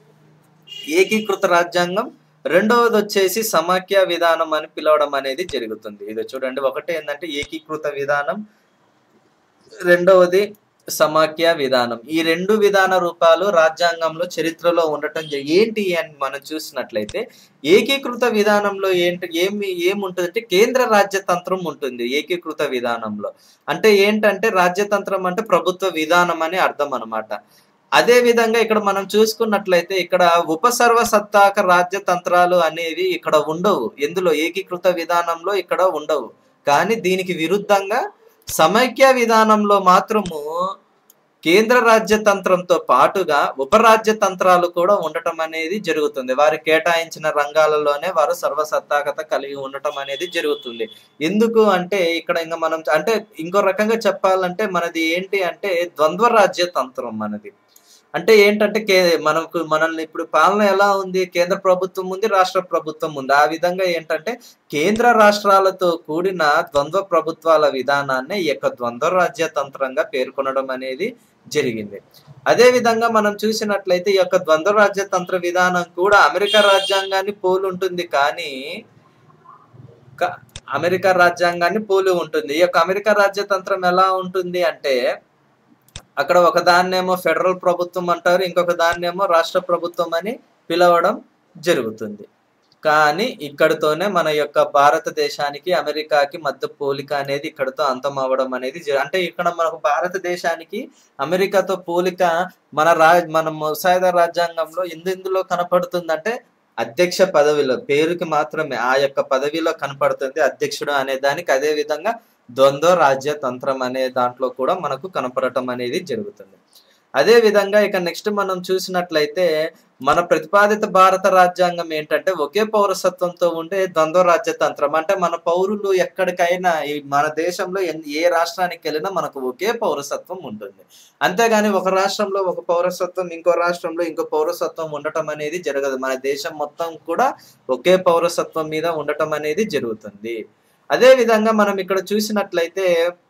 ఏకీకృత రాజ్యాంగం, రెండవది వచ్చేసి సమాఖ్య విధానం అని పిలవడం అనేది జరుగుతుంది. ఇది చూడండి, ఒకటి ఏంటంటే ఏకీకృత విధానం, రెండవది సమాఖ్య విధానం. ఈ రెండు విధాన రూపాలు రాజ్యాంగంలో చరిత్రలో ఉండటం జ ఏంటి అని మనం చూసినట్లయితే ఏకీకృత విధానంలో ఏంటి ఏమి ఏముంటుందంటే కేంద్ర రాజ్యతంత్రం ఉంటుంది ఏకీకృత విధానంలో. అంటే ఏంటంటే రాజ్యతంత్రం అంటే ప్రభుత్వ విధానం అని అర్థం అనమాట. అదే విధంగా ఇక్కడ మనం చూసుకున్నట్లయితే ఇక్కడ ఉపసర్వసత్తాక రాజ్యతంత్రాలు అనేవి ఇక్కడ ఉండవు. ఎందులో ఏకీకృత విధానంలో ఇక్కడ ఉండవు. కానీ దీనికి విరుద్ధంగా సమైక్య విధానంలో మాత్రము కేంద్ర రాజ్యతంత్రంతో పాటుగా ఉపరాజ్యతంత్రాలు కూడా ఉండటం అనేది జరుగుతుంది. వారి కేటాయించిన రంగాలలోనే వారు సర్వసత్తాకత కలిగి ఉండటం అనేది జరుగుతుంది. ఎందుకు అంటే ఇక్కడ ఇంకా మనం అంటే ఇంకో రకంగా చెప్పాలంటే మనది ఏంటి అంటే ద్వంద్వ రాజ్యతంత్రం మనది. అంటే ఏంటంటే కే మనకు మనల్ని ఇప్పుడు పాలన ఎలా ఉంది, కేంద్ర ప్రభుత్వం ఉంది, రాష్ట్ర ప్రభుత్వం ఉంది. ఆ విధంగా ఏంటంటే కేంద్ర రాష్ట్రాలతో కూడిన ద్వంద్వ ప్రభుత్వాల విధానాన్ని ఈ యొక్క ద్వంద్వ రాజ్యతంత్రంగా పేర్కొనడం అనేది జరిగింది. అదే విధంగా మనం చూసినట్లయితే ఈ యొక్క ద్వంద్వ రాజ్యతంత్ర విధానం కూడా అమెరికా రాజ్యాంగాన్ని పోలి ఉంటుంది. కానీ అమెరికా రాజ్యాంగాన్ని పోలి ఉంటుంది. ఈ యొక్క అమెరికా రాజ్యతంత్రం ఎలా ఉంటుంది అంటే అక్కడ ఒక దాన్నేమో ఫెడరల్ ప్రభుత్వం అంటారు, ఇంకొక దాన్నేమో రాష్ట్ర ప్రభుత్వం అని పిలవడం జరుగుతుంది. కానీ ఇక్కడితోనే మన యొక్క భారతదేశానికి అమెరికాకి మధ్య పోలిక అనేది ఇక్కడితో అంతం అవ్వడం అనేది అంటే ఇక్కడ మనకు భారతదేశానికి అమెరికాతో పోలిక మన రా మన ముసాయిదా రాజ్యాంగంలో ఎందులో కనపడుతుందంటే అధ్యక్ష పదవిలో పేరుకి మాత్రమే ఆ యొక్క పదవిలో కనపడుతుంది అధ్యక్షుడు అనే దానికి. అదే విధంగా ద్వంద్వ రాజ్యతంత్రం అనే దాంట్లో కూడా మనకు కనపడటం అనేది జరుగుతుంది. అదే విధంగా ఇక నెక్స్ట్ మనం చూసినట్లయితే మన ప్రతిపాదిత భారత రాజ్యాంగం ఏంటంటే ఒకే పౌరసత్వంతో ఉండే ద్వంద్వ రాజ్యతంత్రం. అంటే మన పౌరులు ఎక్కడికైనా మన దేశంలో ఏ రాష్ట్రానికి వెళ్ళినా మనకు ఒకే పౌరసత్వం ఉంటుంది. అంతేగాని ఒక రాష్ట్రంలో ఒక పౌరసత్వం ఇంకో రాష్ట్రంలో ఇంకో పౌరసత్వం ఉండటం అనేది జరగదు. మన దేశం మొత్తం కూడా ఒకే పౌరసత్వం మీద ఉండటం అనేది జరుగుతుంది. అదే విధంగా మనం ఇక్కడ చూసినట్లయితే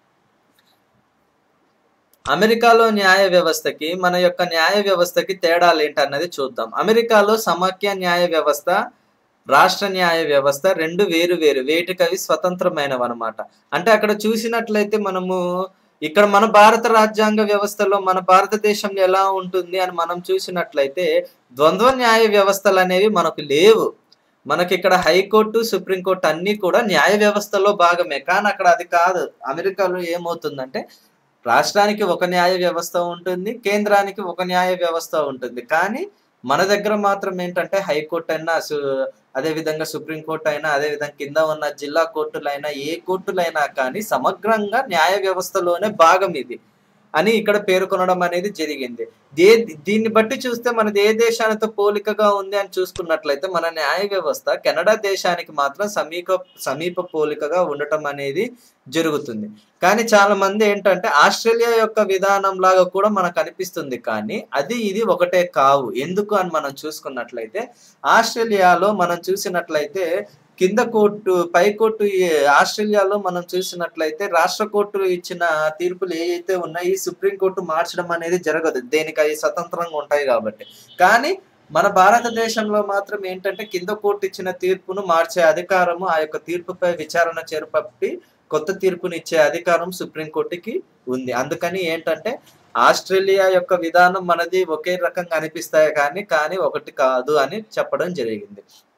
అమెరికాలో న్యాయ వ్యవస్థకి మన యొక్క న్యాయ వ్యవస్థకి తేడాలు ఏంటన్నది చూద్దాం. అమెరికాలో సమాఖ్య న్యాయ వ్యవస్థ, రాష్ట్ర న్యాయ వ్యవస్థ రెండు వేరు వేరు వేటికవి స్వతంత్రమైనవి అనమాట. అంటే అక్కడ చూసినట్లయితే మనము ఇక్కడ మన భారత రాజ్యాంగ వ్యవస్థలో మన భారతదేశంలో ఎలా ఉంటుంది అని మనం చూసినట్లయితే ద్వంద్వ న్యాయ వ్యవస్థలు అనేవి మనకు లేవు. మనకి ఇక్కడ హైకోర్టు, సుప్రీంకోర్టు అన్ని కూడా న్యాయ వ్యవస్థలో భాగమే. కానీ అక్కడ అది కాదు. అమెరికాలో ఏమవుతుందంటే రాష్ట్రానికి ఒక న్యాయ వ్యవస్థ ఉంటుంది, కేంద్రానికి ఒక న్యాయ వ్యవస్థ ఉంటుంది. కానీ మన దగ్గర మాత్రం ఏంటంటే హైకోర్టు అయినా అదే విధంగా సుప్రీంకోర్టు అయినా అదే విధంగా కింద ఉన్న జిల్లా కోర్టులైనా ఏ కోర్టులైనా కానీ సమగ్రంగా న్యాయ వ్యవస్థలోనే భాగం ఇది అని ఇక్కడ పేర్కొనడం అనేది జరిగింది. దే దీన్ని బట్టి చూస్తే మనది ఏ దేశానితో పోలికగా ఉంది అని చూసుకున్నట్లయితే మన న్యాయ వ్యవస్థ కెనడా దేశానికి మాత్రం సమీప సమీప పోలికగా ఉండటం అనేది జరుగుతుంది. కానీ చాలా మంది ఏంటంటే ఆస్ట్రేలియా యొక్క విధానం లాగా కూడా మనకు అనిపిస్తుంది. కానీ అది ఇది ఒకటే కావు. ఎందుకు అని మనం చూసుకున్నట్లయితే ఆస్ట్రేలియాలో మనం చూసినట్లయితే కింద కోర్టు పై కోర్టు ఆస్ట్రేలియాలో మనం చూసినట్లయితే రాష్ట్ర కోర్టులు ఇచ్చిన తీర్పులు ఏవైతే ఉన్నాయో ఈ సుప్రీంకోర్టు మార్చడం అనేది జరగదు. దేనికి అవి స్వతంత్రంగా ఉంటాయి కాబట్టి. కానీ మన భారతదేశంలో మాత్రం ఏంటంటే కింద కోర్టు ఇచ్చిన తీర్పును మార్చే అధికారము ఆ యొక్క తీర్పుపై విచారణ చేపట్టి కొత్త తీర్పుని ఇచ్చే అధికారం సుప్రీంకోర్టుకి ఉంది. అందుకని ఏంటంటే ఆస్ట్రేలియా యొక్క విధానం మనది ఒకే రకంగా అనిపిస్తాయి కానీ కానీ ఒకటి కాదు అని చెప్పడం జరిగింది.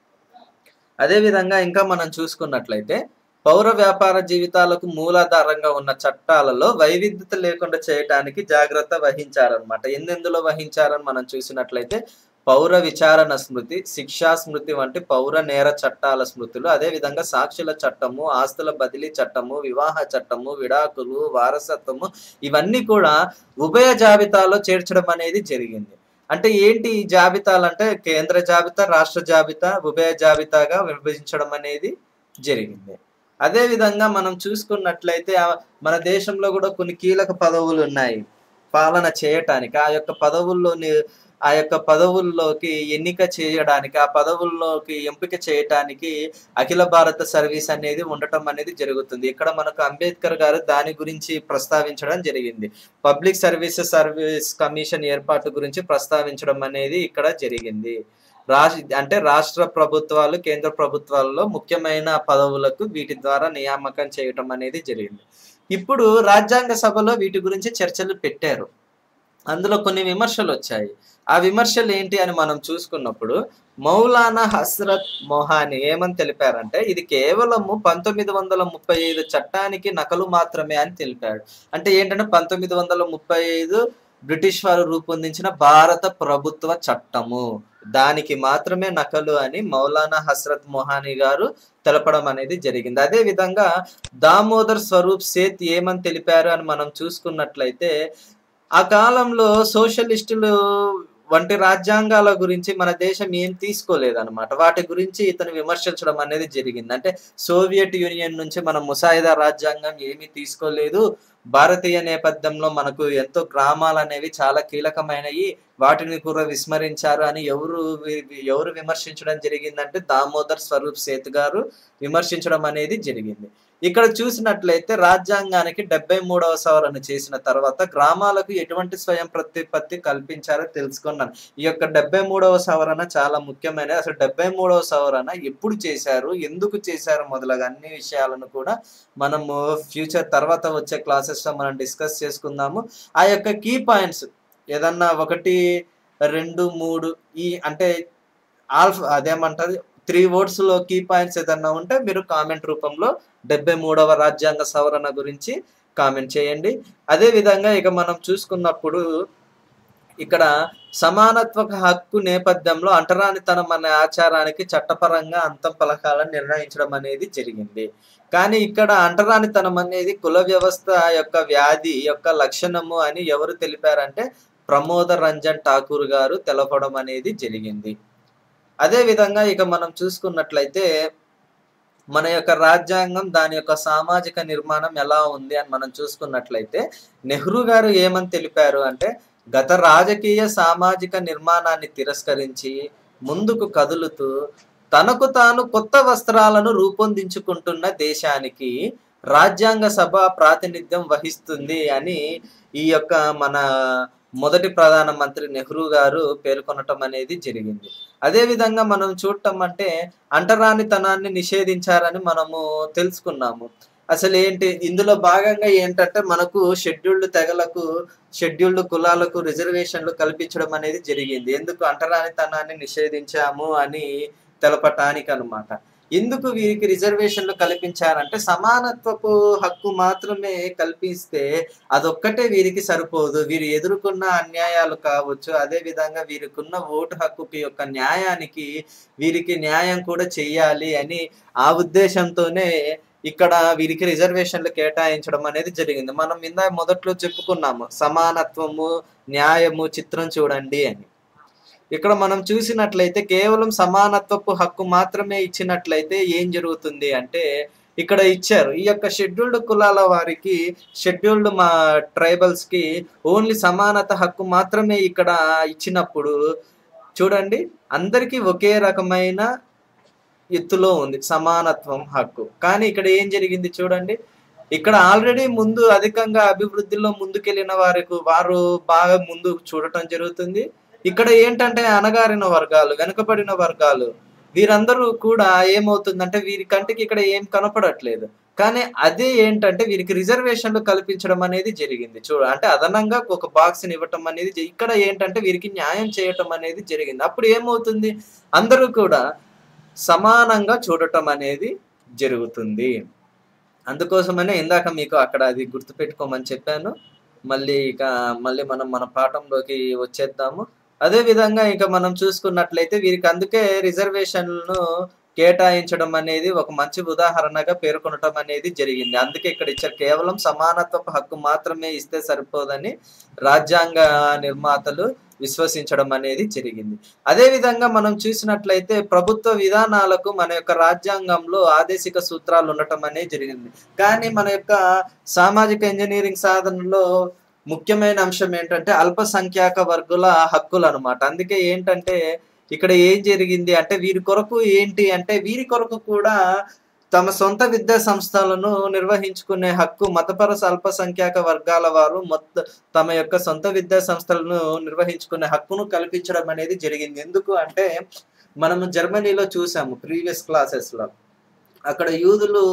అదే విధంగా ఇంకా మనం చూసుకున్నట్లయితే పౌర వ్యాపార జీవితాలకు మూలాధారంగా ఉన్న చట్టాలలో వైవిధ్యత లేకుండా చేయడానికి జాగ్రత్త వహించారనమాట. ఎందెందులో వహించారని మనం చూసినట్లయితే పౌర విచారణ స్మృతి, శిక్షా స్మృతి వంటి పౌర నేర చట్టాల స్మృతులు, అదే విధంగా సాక్షుల చట్టము, ఆస్తుల బదిలీ చట్టము, వివాహ చట్టము, విడాకులు, వారసత్వము ఇవన్నీ కూడా ఉభయ జాబితాలో చేర్చడం అనేది జరిగింది. అంటే ఏంటి ఈ జాబితాలు అంటే కేంద్ర జాబితా, రాష్ట్ర జాబితా, ఉభయ జాబితాగా విభజించడం అనేది జరిగింది. అదే విధంగా మనం చూసుకున్నట్లయితే మన దేశంలో కూడా కొన్ని కీలక పదవులు ఉన్నాయి పాలన చేయటానికి. ఆ యొక్క పదవుల్లోని ఆ యొక్క పదవుల్లోకి ఎన్నిక చేయడానికి, ఆ పదవుల్లోకి ఎంపిక చేయటానికి అఖిల భారత సర్వీస్ అనేది ఉండటం అనేది జరుగుతుంది. ఇక్కడ మనకు అంబేద్కర్ గారు దాని గురించి ప్రస్తావించడం జరిగింది. పబ్లిక్ సర్వీసెస్ సర్వీస్ కమిషన్ ఏర్పాటు గురించి ప్రస్తావించడం అనేది ఇక్కడ జరిగింది. రాష్ట్ర అంటే రాష్ట్ర ప్రభుత్వాలు, కేంద్ర ప్రభుత్వాల్లో ముఖ్యమైన పదవులకు వీటి ద్వారా నియామకం చేయటం అనేది జరిగింది. ఇప్పుడు రాజ్యాంగ సభలో వీటి గురించి చర్చలు పెట్టారు. అందులో కొన్ని విమర్శలు వచ్చాయి. ఆ విమర్శలు ఏంటి అని మనం చూసుకున్నప్పుడు మౌలానా హస్రత్ మొహాని ఏమని తెలిపారంటే ఇది కేవలము పంతొమ్మిది వందల ముప్పై ఐదు చట్టానికి నకలు మాత్రమే అని తెలిపాడు. అంటే ఏంటంటే పంతొమ్మిది వందల ముప్పై ఐదు బ్రిటిష్ వారు రూపొందించిన భారత ప్రభుత్వ చట్టము, దానికి మాత్రమే నకలు అని మౌలానా హస్రత్ మొహాని గారు తెలపడం అనేది జరిగింది. అదే విధంగా దామోదర్ స్వరూప్ సేత్ ఏమని తెలిపారు అని మనం చూసుకున్నట్లయితే ఆ కాలంలో సోషలిస్టులు వంటి రాజ్యాంగాల గురించి మన దేశం ఏం తీసుకోలేదన్నమాట. వాటి గురించి ఇతను విమర్శించడం అనేది జరిగింది. అంటే సోవియట్ యూనియన్ నుంచి మన ముసాయిదా రాజ్యాంగం ఏమీ తీసుకోలేదు, భారతీయ నేపథ్యంలో మనకు ఎంతో గ్రామాలు అనేవి చాలా కీలకమైనవి, వాటిని కూడా విస్మరించారు అని ఎవరు ఎవరు విమర్శించడం జరిగిందంటే దామోదర్ స్వరూప్ సేత్ గారు విమర్శించడం అనేది జరిగింది. ఇక్కడ చూసినట్లయితే రాజ్యాంగానికి డెబ్బై మూడవ సవరణ చేసిన తర్వాత గ్రామాలకు ఎటువంటి స్వయం ప్రతిపత్తి కల్పించారో తెలుసుకున్నాను. ఈ యొక్క డెబ్బై మూడవ సవరణ చాలా ముఖ్యమైనది. అసలు డెబ్బై మూడవ సవరణ ఎప్పుడు చేశారు, ఎందుకు చేశారు మొదలగా అన్ని విషయాలను కూడా మనము ఫ్యూచర్ తర్వాత వచ్చే క్లాసెస్ లో మనం డిస్కస్ చేసుకుందాము. ఆ యొక్క కీ పాయింట్స్ ఏదన్నా ఒకటి రెండు మూడు ఈ అంటే ఆల్ఫ్ అదేమంటది త్రీ వర్డ్స్ లో కీ పాయింట్స్ ఏదన్నా ఉంటే మీరు కామెంట్ రూపంలో డెబ్బై మూడవ రాజ్యాంగ సవరణ గురించి కామెంట్ చేయండి. అదే విధంగా ఇక మనం చూసుకున్నప్పుడు ఇక్కడ సమానత్వ హక్కు నేపథ్యంలో అంటరానితనం అనే ఆచారానికి చట్టపరంగా అంతం పలకాలని నిర్ణయించడం అనేది జరిగింది. కానీ ఇక్కడ అంటరానితనం అనేది కుల వ్యవస్థ యొక్క వ్యాధి యొక్క లక్షణము అని ఎవరు తెలిపారంటే ప్రమోద రంజన్ ఠాకూర్ గారు తెలపడం అనేది జరిగింది. అదే విధంగా ఇక మనం చూసుకున్నట్లయితే మన యొక్క రాజ్యాంగం దాని యొక్క సామాజిక నిర్మాణం ఎలా ఉంది అని మనం చూసుకున్నట్లయితే నెహ్రూ గారు ఏమని తెలిపారు అంటే గత రాజకీయ సామాజిక నిర్మాణాన్ని తిరస్కరించి ముందుకు కదులుతూ తనకు తాను కొత్త వస్త్రాలను రూపొందించుకుంటున్న దేశానికి రాజ్యాంగ సభ ప్రాతినిధ్యం వహిస్తుంది అని ఈ యొక్క మన మొదటి ప్రధానమంత్రి నెహ్రూ గారు పేర్కొనటం అనేది జరిగింది. అదే విధంగా మనం చూడటం అంటే అంటరానితనాన్ని నిషేధించారని మనము తెలుసుకున్నాము. అసలు ఏంటి ఇందులో భాగంగా ఏంటంటే మనకు షెడ్యూల్డ్ తెగలకు షెడ్యూల్డ్ కులాలకు రిజర్వేషన్లు కల్పించడం అనేది జరిగింది. ఎందుకు అంటరానితనాన్ని నిషేధించాము అని తెలపటానికి అన్నమాట. ఎందుకు వీరికి రిజర్వేషన్లు కల్పించారంటే సమానత్వపు హక్కు మాత్రమే కల్పిస్తే అదొక్కటే వీరికి సరిపోదు, వీరు ఎదుర్కొన్న అన్యాయాలు కావచ్చు, అదే విధంగా వీరికున్న ఓటు హక్కుకి యొక్క న్యాయానికి వీరికి న్యాయం కూడా చెయ్యాలి అని ఆ ఉద్దేశంతోనే ఇక్కడ వీరికి రిజర్వేషన్లు కేటాయించడం అనేది జరిగింది. మనం ఇందా మొదట్లో చెప్పుకున్నాము సమానత్వము న్యాయము చిత్రం చూడండి అని. ఇక్కడ మనం చూసినట్లయితే కేవలం సమానత్వపు హక్కు మాత్రమే ఇచ్చినట్లయితే ఏం జరుగుతుంది అంటే ఇక్కడ ఇచ్చారు ఈ యొక్క షెడ్యూల్డ్ కులాల వారికి షెడ్యూల్డ్ మా ట్రైబల్స్ కి ఓన్లీ సమానత హక్కు మాత్రమే ఇక్కడ ఇచ్చినప్పుడు చూడండి అందరికీ ఒకే రకమైన ఎత్తులో ఉంది సమానత్వం హక్కు. కానీ ఇక్కడ ఏం జరిగింది చూడండి, ఇక్కడ ఆల్రెడీ ముందు అధికంగా అభివృద్ధిలో ముందుకెళ్ళిన వారికి వారు బాగా ముందు చూడటం జరుగుతుంది. ఇక్కడ ఏంటంటే అణగారిన వర్గాలు వెనుకబడిన వర్గాలు వీరందరూ కూడా ఏమవుతుందంటే వీరి కంటికి ఇక్కడ ఏం కనపడట్లేదు. కానీ అదే ఏంటంటే వీరికి రిజర్వేషన్లు కల్పించడం అనేది జరిగింది. చూడ అంటే అదనంగా ఒక బాక్స్ని ఇవ్వటం అనేది ఇక్కడ ఏంటంటే వీరికి న్యాయం చేయటం అనేది జరిగింది. అప్పుడు ఏమవుతుంది అందరూ కూడా సమానంగా చూడటం అనేది జరుగుతుంది. అందుకోసమనే ఇందాక మీకు అక్కడ అది గుర్తుపెట్టుకోమని చెప్పాను. మళ్ళీ ఇక మళ్ళీ మనం మన పాఠంలోకి వచ్చేద్దాము. అదే విధంగా ఇక మనం చూసుకున్నట్లయితే వీరికి అందుకే రిజర్వేషన్లను కేటాయించడం అనేది ఒక మంచి ఉదాహరణగా పేర్కొనటం అనేది జరిగింది. అందుకే ఇక్కడ ఇచ్చారు కేవలం సమానత్వపు హక్కు మాత్రమే ఇస్తే సరిపోదని రాజ్యాంగ నిర్మాతలు విశ్వసించడం అనేది జరిగింది. అదే విధంగా మనం చూసినట్లయితే ప్రభుత్వ విధానాలకు మన యొక్క రాజ్యాంగంలో ఆదేశిక సూత్రాలు ఉండటం అనేది జరిగింది. కానీ మన యొక్క సామాజిక ఇంజనీరింగ్ సాధనలో ముఖ్యమైన అంశం ఏంటంటే అల్పసంఖ్యాక వర్గుల హక్కులు అనమాట. అందుకే ఏంటంటే ఇక్కడ ఏం జరిగింది అంటే వీరి కొరకు ఏంటి అంటే వీరి కొరకు కూడా తమ సొంత విద్యా సంస్థలను నిర్వహించుకునే హక్కు మతపర అల్పసంఖ్యాక వర్గాల వారు మొత్తం తమ యొక్క సొంత విద్యా సంస్థలను నిర్వహించుకునే హక్కును కల్పించడం అనేది జరిగింది. ఎందుకు అంటే మనము జర్మనీలో చూసాము ప్రీవియస్ క్లాసెస్ లో అక్కడ యూదులు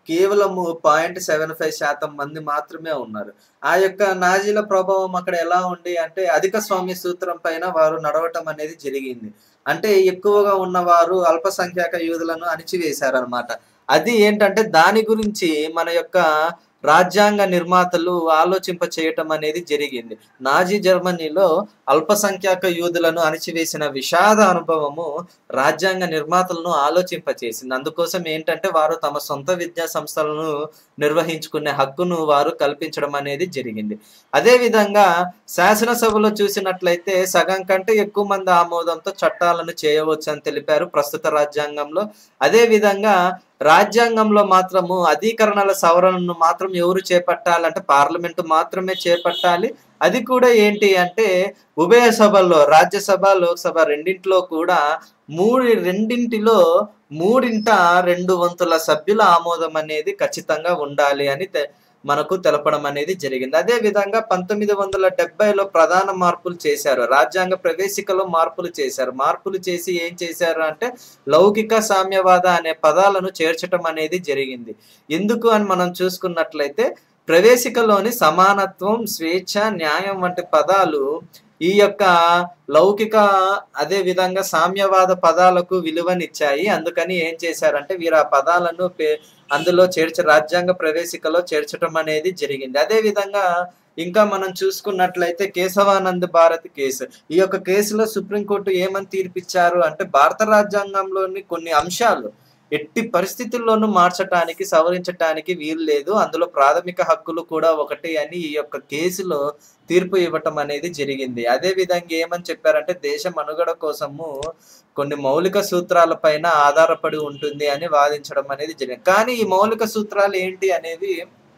కేవలము పాయింట్ సెవెన్ ఫైవ్ శాతం మంది మాత్రమే ఉన్నారు. ఆ యొక్క నాజీల ప్రభావం అక్కడ ఎలా ఉంది అంటే అధిక స్వామ్య సూత్రం పైన వారు నడవటం అనేది జరిగింది. అంటే ఎక్కువగా ఉన్నవారు అల్పసంఖ్యాక యూదులను అణిచివేశారనమాట. అది ఏంటంటే దాని గురించి మన యొక్క రాజ్యాంగ నిర్మాతలు ఆలోచింప చేయటం అనేది జరిగింది. నాజీ జర్మనీలో అల్పసంఖ్యాక యూదులను అణిచివేసిన విషాద అనుభవము రాజ్యాంగ నిర్మాతలను ఆలోచింపచేసింది. అందుకోసం ఏంటంటే వారు తమ సొంత విద్యా సంస్థలను నిర్వహించుకునే హక్కును వారు కల్పించడం అనేది జరిగింది. అదే విధంగా శాసనసభలో చూసినట్లయితే సగం కంటే ఎక్కువ మంది ఆమోదంతో చట్టాలను చేయవచ్చు అని తెలిపారు ప్రస్తుత రాజ్యాంగంలో. అదే విధంగా రాజ్యాంగంలో మాత్రము అధికరణల సవరణను మాత్రం ఎవరు చేపట్టాలంటే పార్లమెంటు మాత్రమే చేపట్టాలి. అది కూడా ఏంటి అంటే ఉభయ సభల్లో రాజ్యసభ లోక్సభ రెండింటిలో కూడా మూడు రెండింటిలో మూడింట రెండు వంతుల సభ్యుల ఆమోదం అనేది ఖచ్చితంగా ఉండాలి అని మనకు తెలపడం అనేది జరిగింది. అదే విధంగా పంతొమ్మిది వందల డెబ్బైలో ప్రధాన మార్పులు చేశారు. రాజ్యాంగ ప్రవేశికలో మార్పులు చేశారు. మార్పులు చేసి ఏం చేశారు అంటే లౌకిక సామ్యవాద అనే పదాలను చేర్చడం అనేది జరిగింది. ఎందుకు అని మనం చూసుకున్నట్లయితే ప్రవేశికలోని సమానత్వం, స్వేచ్ఛ, న్యాయం వంటి పదాలు ఈ యొక్క లౌకిక అదే విధంగా సామ్యవాద పదాలకు విలువనిచ్చాయి. అందుకని ఏం చేశారంటే వీరు ఆ పదాలను అందులో చేర్చ రాజ్యాంగ ప్రవేశికలో చేర్చడం అనేది జరిగింది. అదే విధంగా ఇంకా మనం చూసుకున్నట్లయితే కేశవానంద్ భారతి కేసు. ఈ యొక్క కేసులో సుప్రీంకోర్టు ఏమని తీర్పిచ్చారు అంటే భారత రాజ్యాంగంలోని కొన్ని అంశాలు ఎట్టి పరిస్థితుల్లోనూ మార్చటానికి సవరించటానికి వీలు లేదు, అందులో ప్రాథమిక హక్కులు కూడా ఒకటి అని ఈ యొక్క కేసులో తీర్పు ఇవ్వటం అనేది జరిగింది. అదే విధంగా ఏమని చెప్పారంటే దేశ మనుగడ కోసము కొన్ని మౌలిక సూత్రాల పైన ఆధారపడి ఉంటుంది అని వాదించడం అనేది జరిగింది. కానీ ఈ మౌలిక సూత్రాలు ఏంటి అనేవి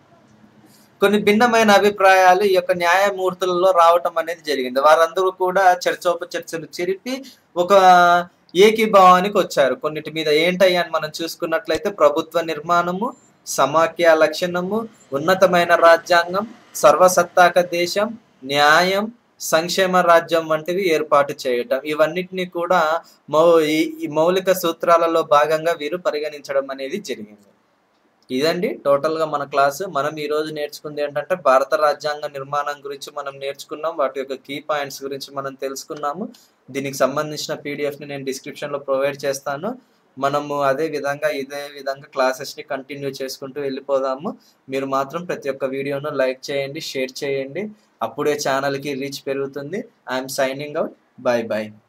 కొన్ని భిన్నమైన అభిప్రాయాలు ఈ యొక్క న్యాయమూర్తులలో రావటం అనేది జరిగింది. వారందరూ కూడా చర్చోపచర్చలు జరిపి ఒక ఏకీభావానికి వచ్చారు కొన్నిటి మీద. ఏంటయ్యా అని మనం చూసుకున్నట్లయితే ప్రభుత్వ నిర్మాణము, సమాఖ్య లక్షణము, ఉన్నతమైన రాజ్యాంగం, సర్వసత్తాక దేశం, న్యాయం, సంక్షేమ రాజ్యం వంటివి ఏర్పాటు చేయటం, ఇవన్నిటిని కూడా మౌ ఈ మౌలిక సూత్రాలలో భాగంగా వీరు పరిగణించడం అనేది జరిగింది. ఇదండి టోటల్గా మన క్లాసు. మనం ఈరోజు నేర్చుకుంది ఏంటంటే భారత రాజ్యాంగ నిర్మాణం గురించి మనం నేర్చుకున్నాం, వాటి యొక్క కీ పాయింట్స్ గురించి మనం తెలుసుకున్నాము. దీనికి సంబంధించిన పీడిఎఫ్ని నేను డిస్క్రిప్షన్లో ప్రొవైడ్ చేస్తాను. మనము అదే విధంగా ఇదే విధంగా క్లాసెస్ని కంటిన్యూ చేసుకుంటూ వెళ్ళిపోదాము. మీరు మాత్రం ప్రతి ఒక్క వీడియోను లైక్ చేయండి, షేర్ చేయండి, అప్పుడే ఛానల్కి రీచ్ పెరుగుతుంది. I'm signing out. Bye bye.